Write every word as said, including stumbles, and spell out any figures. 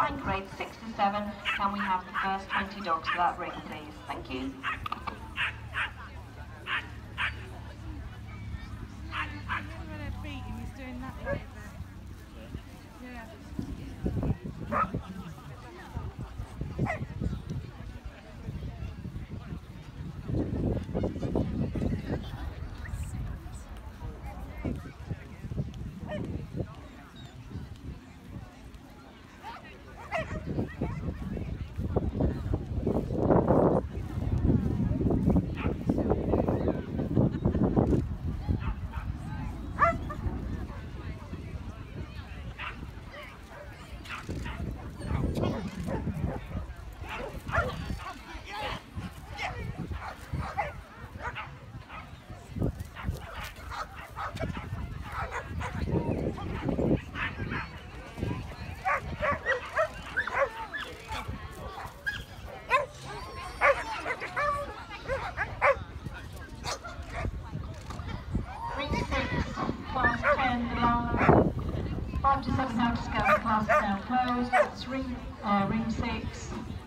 nine, grade six to seven. Can we have the first twenty dogs to that ring, please? Thank you. Five to seven now to go. Class is now closed. That's ring, uh, ring six.